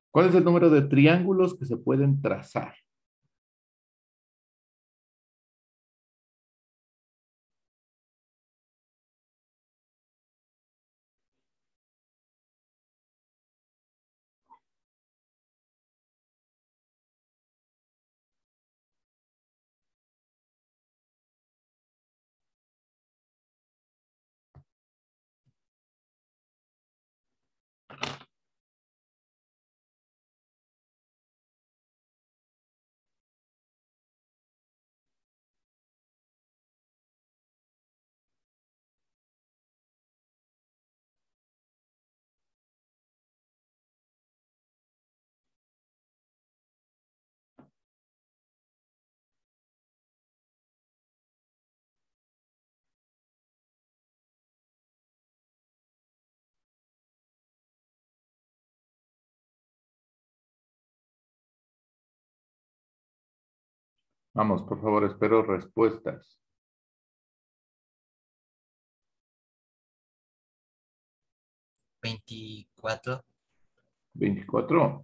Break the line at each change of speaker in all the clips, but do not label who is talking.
¿Cuál es el número de triángulos que se pueden trazar? Vamos, por favor, espero respuestas.
24.
24.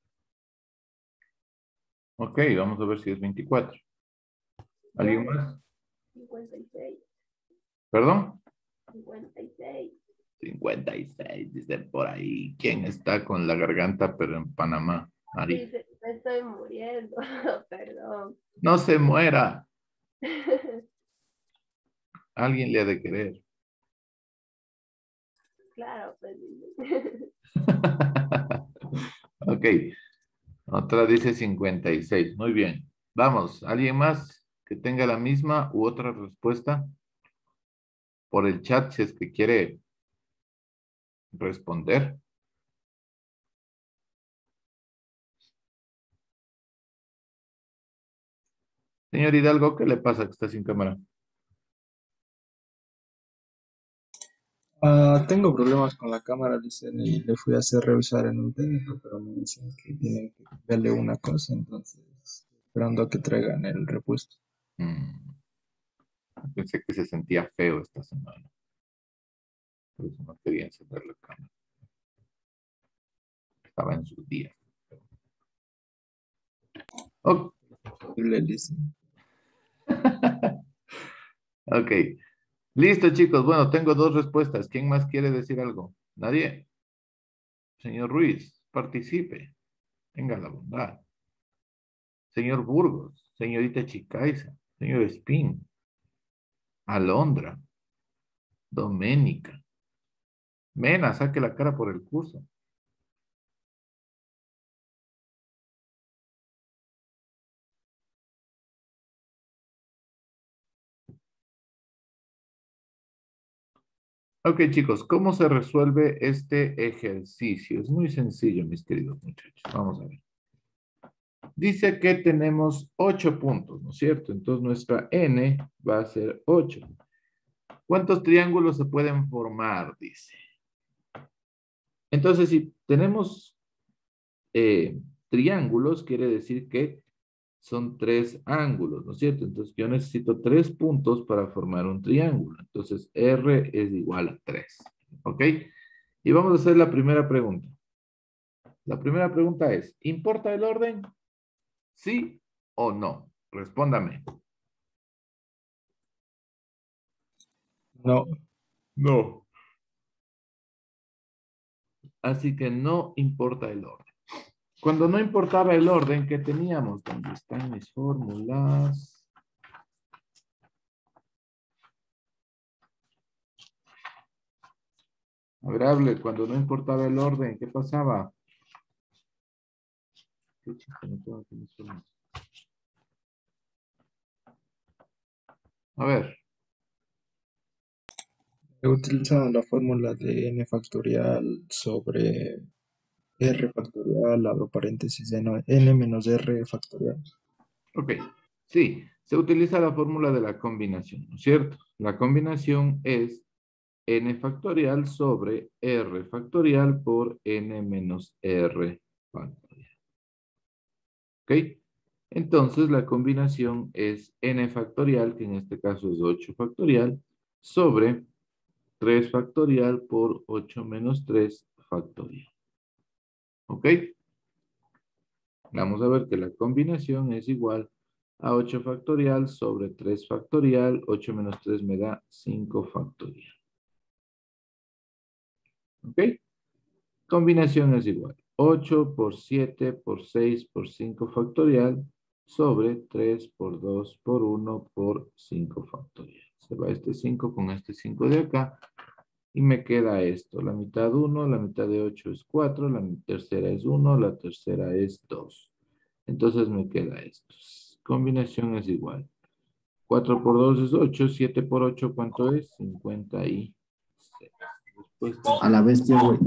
Ok, vamos a ver si es 24. ¿Alguien
No,
más?
56.
¿Perdón?
56.
56, dicen por ahí. ¿Quién está con la garganta, pero en Panamá? Ari.
Dice, me estoy muriendo. Perdón.
No se muera. Alguien le ha de querer.
Claro, pues.
Ok. Otra dice 56. Muy bien. Vamos, ¿alguien más que tenga la misma u otra respuesta? Por el chat, si es que quiere responder. Señor Hidalgo, ¿qué le pasa que está sin cámara?
Tengo problemas con la cámara, dicen, y le fui a hacer revisar en un técnico, pero me dicen que tienen que darle una cosa, entonces esperando a que traigan el repuesto.
Mm, Pensé que se sentía feo esta semana. Por eso no quería encender la cámara. Estaba en sus días. Ok.
Y le dicen,
Ok. Listo, chicos. Bueno, tengo dos respuestas. ¿Quién más quiere decir algo? ¿Nadie? Señor Ruiz, participe. Tenga la bondad. Señor Burgos, señorita Chicaiza, señor Spin, Alondra, Doménica. Mena, saque la cara por el curso. Ok, chicos, ¿cómo se resuelve este ejercicio? Es muy sencillo, mis queridos muchachos. Vamos a ver. Dice que tenemos 8 puntos, ¿no es cierto? Entonces nuestra n va a ser 8. ¿Cuántos triángulos se pueden formar? Dice. Entonces, si tenemos triángulos, quiere decir que son 3 ángulos, ¿no es cierto? Entonces yo necesito 3 puntos para formar un triángulo. Entonces R es igual a 3. ¿Ok? Y vamos a hacer la primera pregunta. La primera pregunta es, ¿importa el orden? ¿Sí o no? Respóndame.
no,
No. Así que no importa el orden. Cuando no importaba el orden, ¿qué teníamos? ¿Dónde están mis fórmulas? A ver, hable. Cuando no importaba el orden, ¿qué pasaba? ¿Qué chiste no tengo aquí mis fórmulas? A ver.
he utilizado la fórmula de n factorial sobre r factorial, abro paréntesis, n menos r factorial.
Ok. Sí, se utiliza la fórmula de la combinación, ¿no es cierto? La combinación es n factorial sobre r factorial por n menos r factorial. ¿Ok? Entonces la combinación es n factorial, que en este caso es 8 factorial, sobre 3 factorial por 8 menos 3 factorial. ¿Ok? Vamos a ver que la combinación es igual a 8 factorial sobre 3 factorial. 8 menos 3 me da 5 factorial. ¿Ok? Combinación es igual. 8 por 7 por 6 por 5 factorial sobre 3 por 2 por 1 por 5 factorial. Se va este 5 con este 5 de acá. Y me queda esto. La mitad 1, la mitad de 8 es 4, la tercera es 1, la tercera es 2. Entonces me queda esto. Combinación es igual. 4 por 2 es 8, 7 por 8, ¿cuánto es? 56. Respuesta
A la bestia, güey.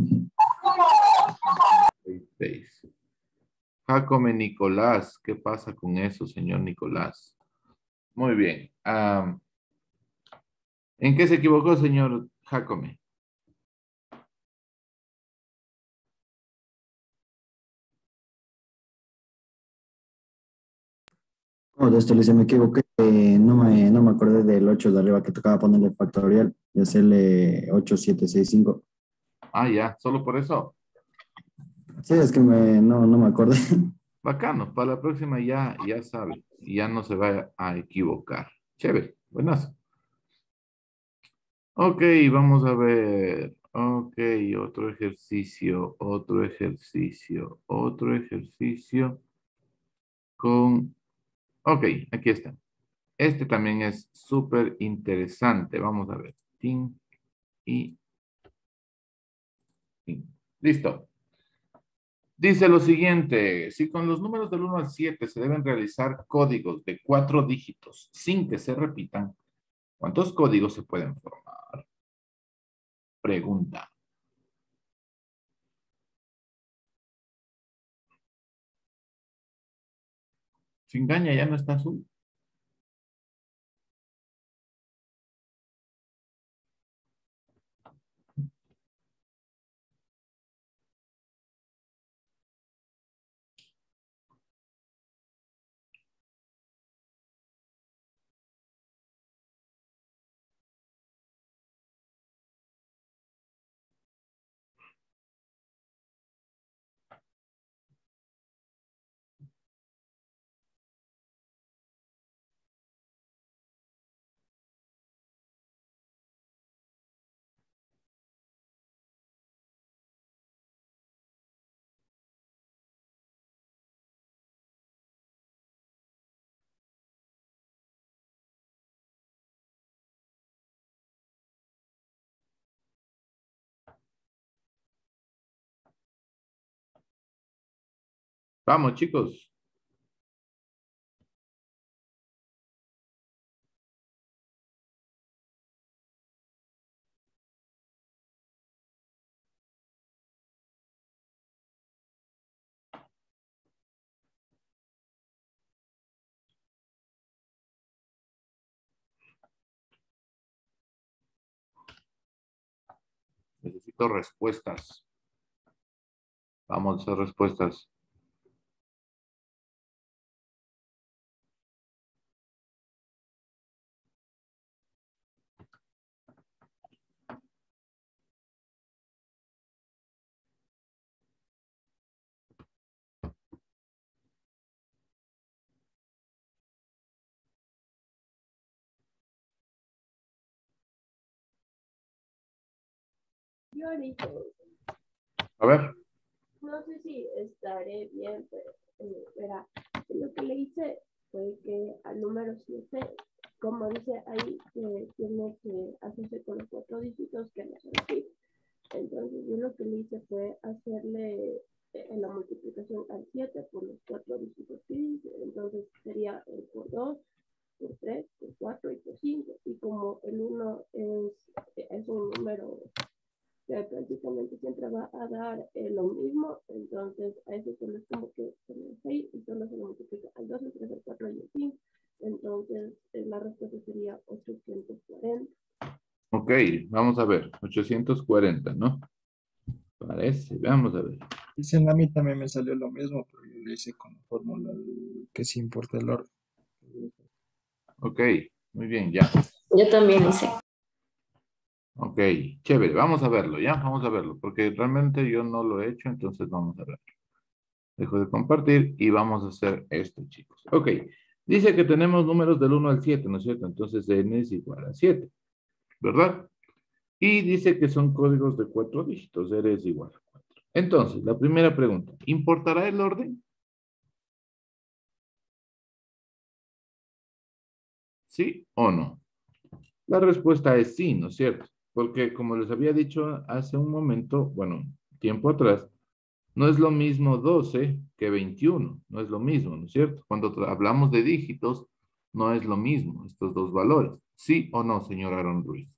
56. Jacome Nicolás, ¿qué pasa con eso, señor Nicolás? Muy bien. ¿En qué se equivocó, señor Jacome?
No, de esto le me equivoqué. No me acordé del 8 de arriba que tocaba ponerle factorial y hacerle 8, 7, 6, 5.
Ah, ya, solo por eso.
Sí, es que no me acordé.
Bacano, para la próxima ya sabe. Y ya no se va a equivocar. Chévere, buenas. Ok, vamos a ver. Ok, otro ejercicio, otro ejercicio, otro ejercicio con... Ok, aquí está. Este también es súper interesante. Vamos a ver. Tin y tin. Listo. Dice lo siguiente, si con los números del 1 al 7 se deben realizar códigos de 4 dígitos sin que se repitan, ¿cuántos códigos se pueden formar? Pregunta. Se engaña, ya no está azul. Vamos, chicos. Necesito respuestas. Vamos a hacer respuestas.
Yo ahorita
A ver.
no sé si estaré bien, pero verá, lo que le hice fue que al número 7, como dice ahí, que tiene que hacerse con los 4 dígitos que no se repiten. Entonces yo lo que le hice fue hacerle la multiplicación al 7 por los 4 dígitos que dice. Entonces sería por 2, por 3, por 4 y por 5. Y como el 1 es un número que prácticamente siempre va a dar lo mismo, entonces a eso solo es como que el 6 y solo se lo multiplica al 2, al 3, al 4 y al 5. Entonces la respuesta sería 840.
Ok, vamos a ver. 840, ¿no? Parece. Vamos a ver.
Dicen, a mí también me salió lo mismo, pero yo lo hice con la fórmula que sí importa el orden.
Ok, muy bien, ya.
Yo también hice.
Ok, chévere. Vamos a verlo, ¿ya? Vamos a verlo, porque realmente yo no lo he hecho, entonces vamos a ver. Dejo de compartir y vamos a hacer esto, chicos. Ok. Dice que tenemos números del 1 al 7, ¿no es cierto? Entonces n es igual a 7, ¿verdad? Y dice que son códigos de 4 dígitos. R es igual a 4. Entonces, la primera pregunta. ¿Importará el orden? ¿Sí o no? La respuesta es sí, ¿no es cierto? Porque como les había dicho hace un momento, bueno, tiempo atrás, no es lo mismo 12 que 21. No es lo mismo, ¿no es cierto? Cuando hablamos de dígitos, no es lo mismo estos dos valores. ¿Sí o no, señor Aaron Ruiz?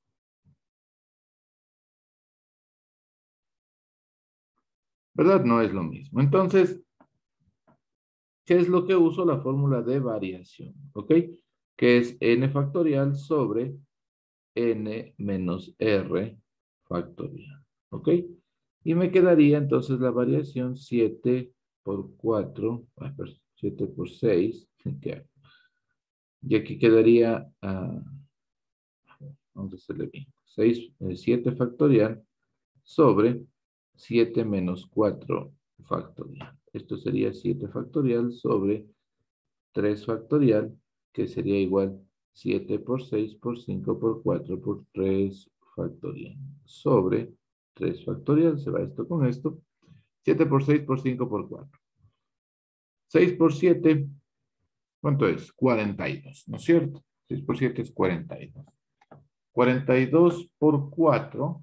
¿Verdad? No es lo mismo. Entonces, ¿qué es lo que uso? La fórmula de variación, ¿ok? Que es n factorial sobre n menos r factorial, ¿ok? Y me quedaría entonces la variación 7 por 4, 7 por 6, ¿qué? Y aquí quedaría, vamos a hacerle bien, 6, 7 factorial sobre 7 menos 4 factorial. Esto sería 7 factorial sobre 3 factorial, que sería igual 7 por 6 por 5 por 4 por 3 factorial. Sobre 3 factorial, se va esto con esto. 7 por 6 por 5 por 4. 6 por 7, ¿cuánto es? 42, ¿no es cierto? 6 por 7 es 42. 42 por 4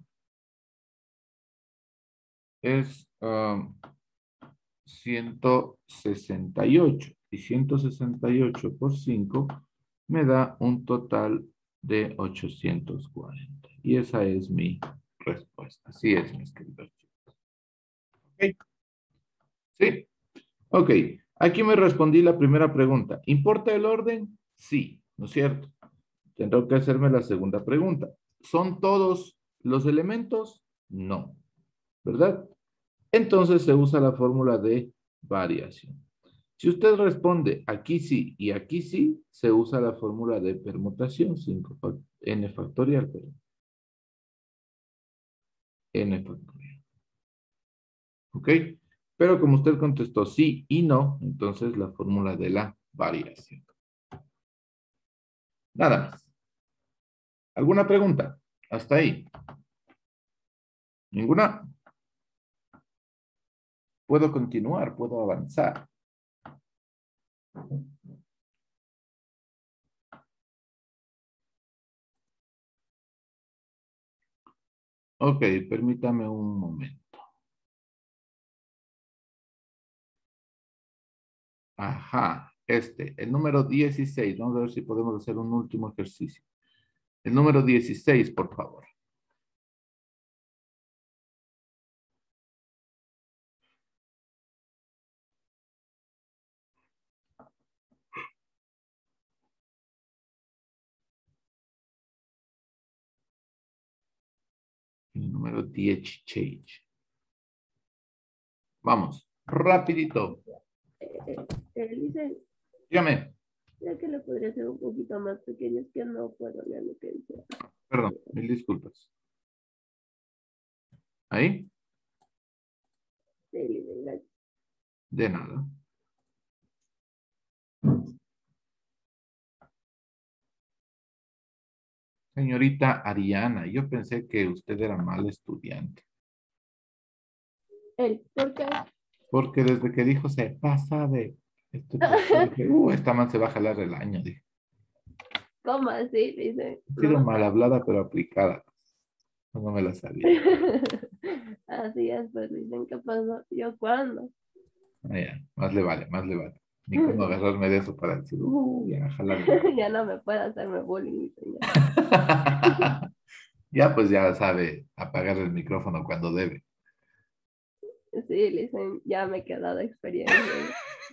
es 168. Y 168 por 5 me da un total de 840. Y esa es mi respuesta. Así es, mis queridos chicos. ¿Ok? Sí. Ok. Aquí me respondí la primera pregunta. ¿Importa el orden? Sí, ¿no es cierto? Tendré que hacerme la segunda pregunta. ¿Son todos los elementos? No. ¿Verdad? Entonces se usa la fórmula de variación. Si usted responde aquí sí y aquí sí, se usa la fórmula de permutación, n factorial, perdón. N factorial. ¿Ok? Pero como usted contestó sí y no, entonces la fórmula de la variación. Nada más. ¿Alguna pregunta? Hasta ahí. ¿Ninguna? Puedo continuar, puedo avanzar. Ok, permítame un momento. Ajá, el número 16. Vamos a ver si podemos hacer un último ejercicio. El número 16, por favor. El número 16. Vamos, rapidito.
Dice,
Dígame.
ya que lo podría hacer un poquito más pequeño, es que no puedo leer lo que dice.
Perdón, mil disculpas. ¿Ahí?
Sí, dice, gracias.
De nada. Señorita Ariana, yo pensé que usted era mal estudiante.
¿Por qué?
Porque desde que dijo se pasa de... dije, esta man se va a jalar el año. Dije,
¿Cómo así? Dice,
ha sido
no.
mal hablada, pero aplicada. No me la sabía.
Así es, pues dicen, ¿qué pasó? ¿Yo cuándo?
Ah, ya, más le vale, más le vale. Ni cómo agarrarme de eso para decir, ya, jalarme.
Ya no me puede hacerme bullying, señor.
Ya, pues ya sabe apagar el micrófono cuando debe.
Sí, dicen, ya me he quedado experiencia.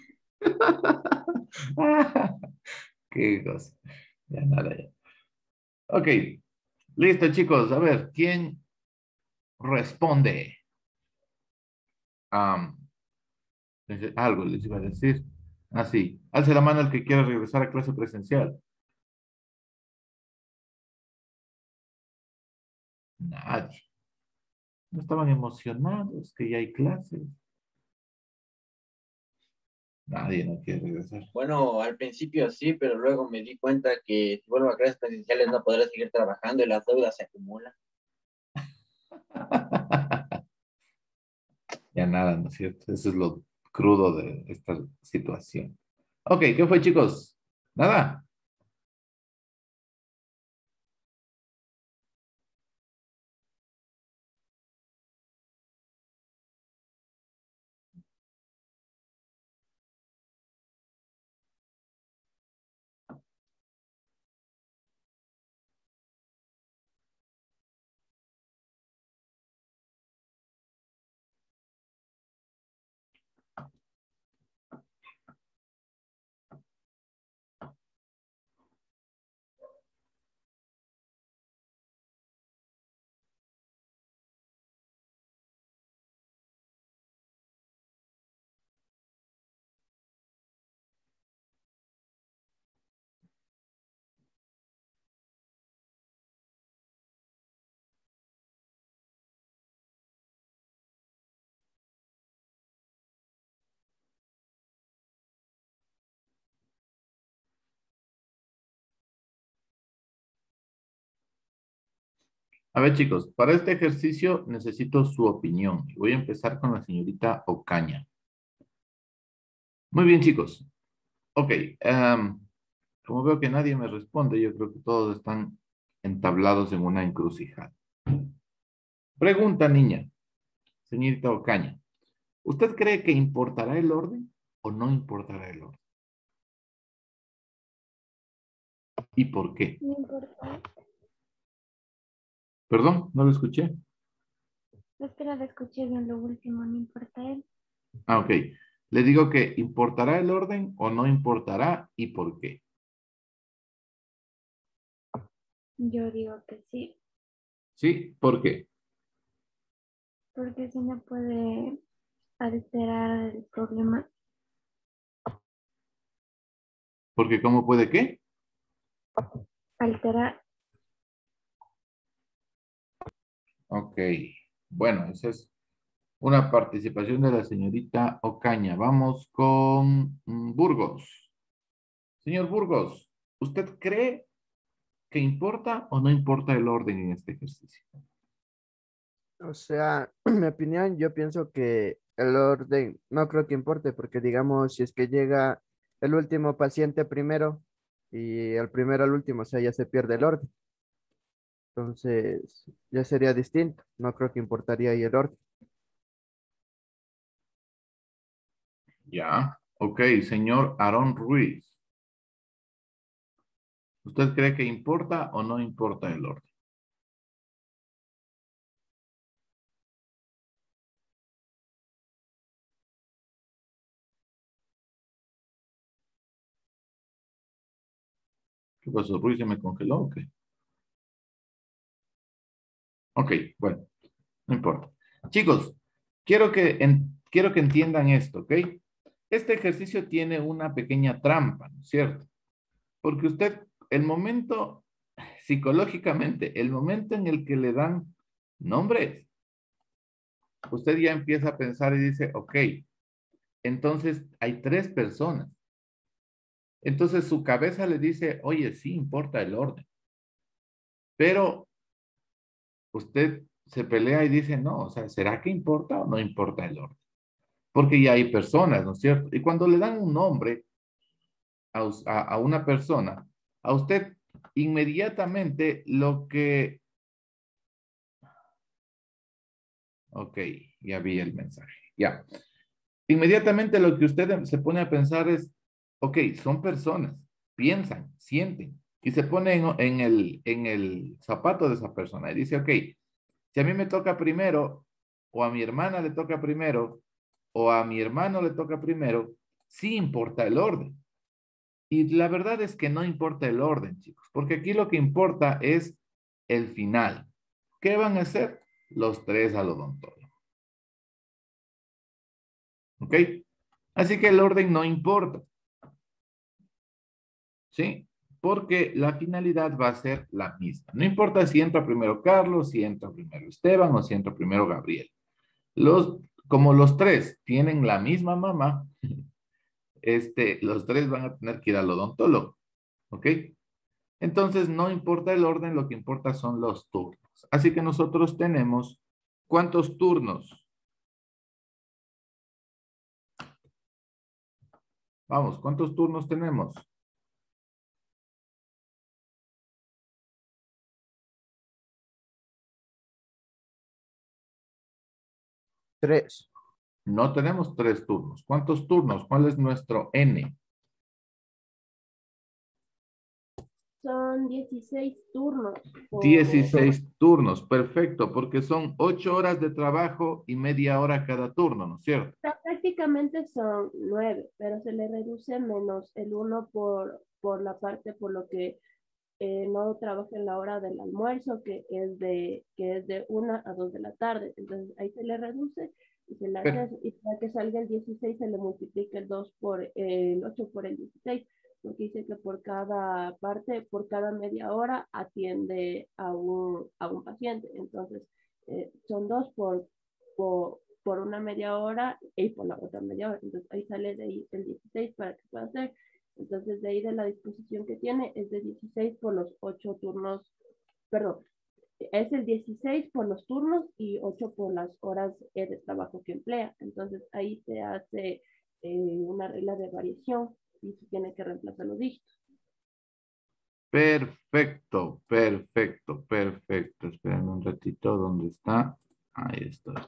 Qué cosa. Ya nada, ya. Ok, listo, chicos. A ver, ¿quién responde? Am, algo les iba a decir. Ah, sí. Alce la mano el que quiera regresar a clase presencial. Nadie. No estaban emocionados que ya hay clases. Nadie no quiere regresar.
Bueno, al principio sí, pero luego me di cuenta que si vuelvo a clases presenciales no podré seguir trabajando y las deudas se acumulan.
Ya nada, ¿no es cierto? Eso es lo crudo de esta situación. Ok, ¿qué fue, chicos? Nada. A ver, chicos, para este ejercicio necesito su opinión. Voy a empezar con la señorita Ocaña. Muy bien, chicos. Ok, como veo que nadie me responde, yo creo que todos están entablados en una encrucijada. Pregunta, niña, señorita Ocaña. ¿Usted cree que importará el orden o no importará el orden? ¿Y por qué?
No importa.
Perdón, no lo escuché.
Es que no le escuché bien lo último, no importa él.
Ah, ok. Le digo que importará el orden o no importará y por qué.
Yo digo que sí,
¿Sí? ¿Por qué?
porque si no puede alterar el problema.
Porque ¿cómo puede qué?
Alterar,
Ok. Bueno, esa es una participación de la señorita Ocaña. Vamos con Burgos. Señor Burgos, ¿usted cree que importa o no importa el orden en este ejercicio?
O sea, en mi opinión, yo pienso que el orden no creo que importe, porque digamos, si es que llega el último paciente primero y el primero al último, o sea, ya se pierde el orden. Entonces, ya sería distinto. No creo que importaría ahí el orden.
Ya. Ok, señor Aarón Ruiz. ¿Usted cree que importa o no importa el orden? ¿Qué pasó? ¿Ruiz se me congeló o qué? Ok, bueno, no importa. Chicos, quiero que entiendan esto, ¿ok? Este ejercicio tiene una pequeña trampa, ¿no es cierto? Porque usted, el momento, psicológicamente, el momento en el que le dan nombres, usted ya empieza a pensar y dice, ok, entonces hay tres personas. Entonces su cabeza le dice, oye, sí importa el orden. Pero usted se pelea y dice, no, o sea, ¿será que importa o no importa el orden? Porque ya hay personas, ¿no es cierto? Y cuando le dan un nombre a una persona, a usted inmediatamente lo que... Ok, ya vi el mensaje. Ya. Inmediatamente lo que usted se pone a pensar es, ok, son personas, piensan, sienten, y se pone en el zapato de esa persona y dice, ok, si a mí me toca primero, o a mi hermana le toca primero, o a mi hermano le toca primero, sí importa el orden. Y la verdad es que no importa el orden, chicos, porque aquí lo que importa es el final. ¿Qué van a hacer? Los tres al odontólogo. ¿Ok? Así que el orden no importa. ¿Sí? Porque la finalidad va a ser la misma. No importa si entra primero Carlos, si entra primero Esteban o si entra primero Gabriel. Como los tres tienen la misma mamá, los tres van a tener que ir al odontólogo. ¿Ok? Entonces, no importa el orden, lo que importa son los turnos. Así que nosotros tenemos, ¿cuántos turnos? Vamos, ¿cuántos turnos tenemos?
Tres.
No tenemos 3 turnos. ¿Cuántos turnos? ¿Cuál es nuestro N?
Son 16 turnos.
16 turnos, perfecto, porque son 8 horas de trabajo y media hora cada turno, ¿no es cierto?
Prácticamente son 9, pero se le reduce menos el uno por la parte por lo que no trabaja en la hora del almuerzo, que es de 1 a 2 de la tarde. Entonces ahí se le reduce y se le hace
Per-
eso. Y para que salga el 16 se le multiplica el 2 por el 8 por el 16, porque dice que por cada parte, por cada media hora atiende a un paciente. Entonces son 2 por una media hora y por la otra media hora. Entonces ahí sale de ahí el 16 para que pueda hacer. Entonces, de ahí de la disposición que tiene es de 16 por los 8 turnos, perdón, es el 16 por los turnos y 8 por las horas de trabajo que emplea. Entonces, ahí se hace una regla de variación y se tiene que reemplazar los dígitos.
Perfecto, perfecto, perfecto. Esperen un ratito, ¿dónde está? Ahí está.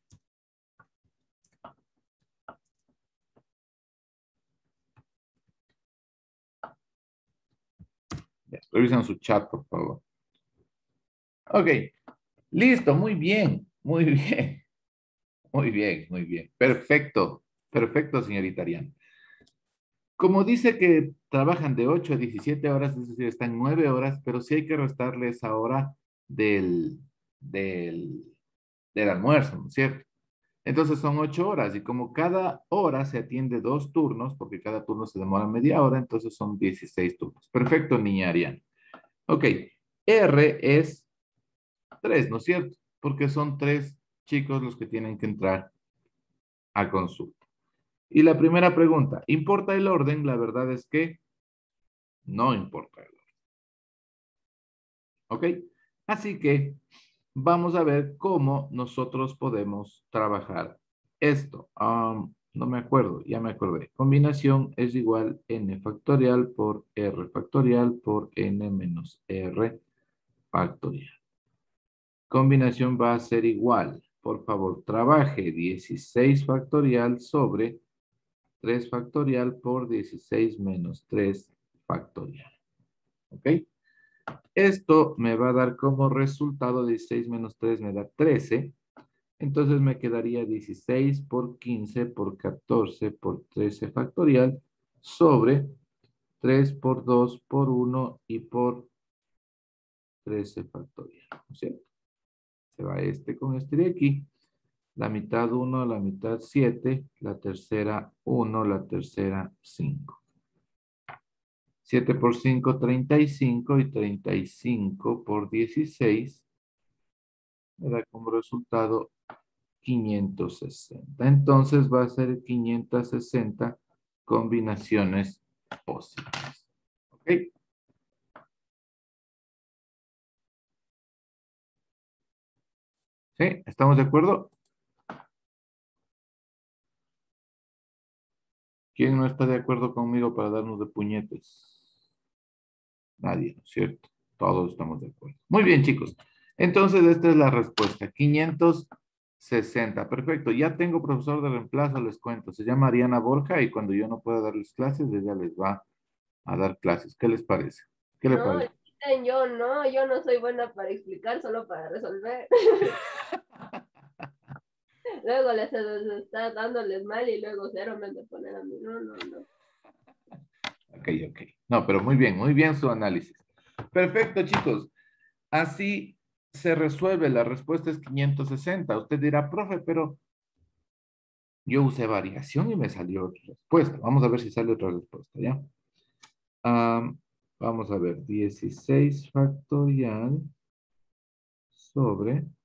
Ya, revisen su chat, por favor. Ok, listo, muy bien, muy bien, muy bien, muy bien. Perfecto, perfecto, señorita Ariane. Como dice que trabajan de 8 a 17 horas, es decir, están 9 horas, pero sí hay que restarle esa hora del, del, del almuerzo, ¿no es cierto? Entonces son 8 horas y como cada hora se atiende 2 turnos, porque cada turno se demora media hora, entonces son 16 turnos. Perfecto, niña Ariane. Ok, R es 3, ¿no es cierto? Porque son 3 chicos los que tienen que entrar a consulta. Y la primera pregunta, ¿importa el orden? La verdad es que no importa el orden. ¿Ok? Así que vamos a ver cómo nosotros podemos trabajar esto. No me acuerdo, ya me acordé. Combinación es igual n factorial por r factorial por n menos r factorial. Combinación va a ser igual. Por favor, trabaje 16 factorial sobre 3 factorial por 16 menos 3 factorial. ¿Ok? Esto me va a dar como resultado 16 menos 3 me da 13. Entonces me quedaría 16 por 15 por 14 por 13 factorial sobre 3 por 2 por 1 y por 13 factorial. ¿No es cierto? Se va este con este de aquí. La mitad 1, la mitad 7, la tercera 1, la tercera 5. 7 por 5, 35 y 35 por 16 me da como resultado 560. Entonces va a ser 560 combinaciones posibles. ¿Ok? ¿Sí? ¿Estamos de acuerdo? ¿Quién no está de acuerdo conmigo para darnos de puñetes? Nadie, ¿no es cierto? Todos estamos de acuerdo. Muy bien, chicos. Entonces, esta es la respuesta. 560. Perfecto. Ya tengo profesor de reemplazo, les cuento. Se llama Ariana Borja y cuando yo no pueda darles clases, ella les va a dar clases. ¿Qué les parece? ¿Qué le
No,
parece?
yo no soy buena para explicar, solo para resolver. Luego les está dándoles mal y luego cero me de poner a mí. No, no, no.
Ok, ok. No, pero muy bien su análisis. Perfecto, chicos. Así se resuelve. La respuesta es 560. Usted dirá, profe, pero yo usé variación y me salió otra respuesta. Vamos a ver si sale otra respuesta, ¿ya? Vamos a ver. 16 factorial sobre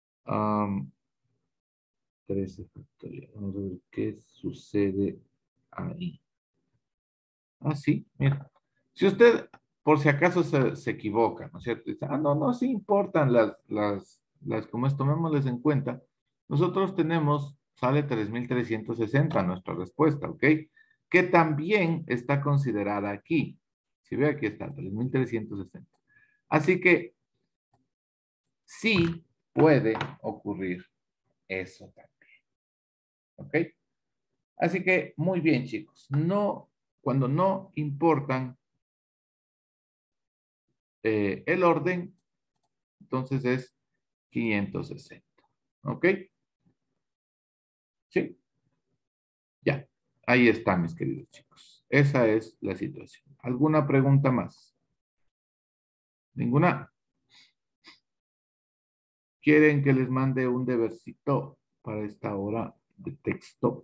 13 factorial. Vamos a ver qué sucede ahí. Así, mira. Si usted, por si acaso se equivoca, ¿no es cierto? Dice, no, no, sí importan como es, tomémosles en cuenta. Nosotros tenemos, sale 3.360 nuestra respuesta, ¿ok? Que también está considerada aquí. Si ve, aquí está, 3.360. Así que sí puede ocurrir eso también, ¿ok? Así que, muy bien, chicos. No, cuando no importan el orden, entonces es 560. ¿Ok? Sí. Ya. Ahí está, mis queridos chicos. Esa es la situación. ¿Alguna pregunta más? ¿Ninguna? ¿Quieren que les mande un debersito para esta hora de texto?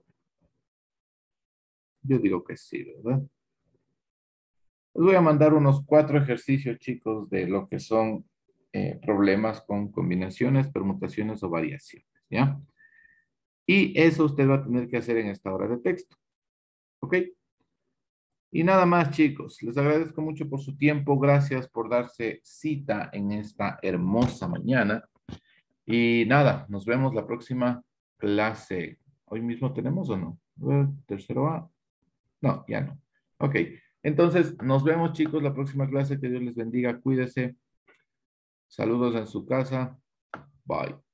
Yo digo que sí, ¿verdad? Les voy a mandar unos 4 ejercicios, chicos, de lo que son problemas con combinaciones, permutaciones o variaciones, ¿ya? Y eso usted va a tener que hacer en esta hora de texto. ¿Ok? Y nada más, chicos. Les agradezco mucho por su tiempo. Gracias por darse cita en esta hermosa mañana. Y nada, nos vemos la próxima clase. ¿Hoy mismo tenemos o no? A ver, tercero A. No, ya no. Ok. Entonces, nos vemos, chicos, la próxima clase. Que Dios les bendiga. Cuídese. Saludos en su casa. Bye.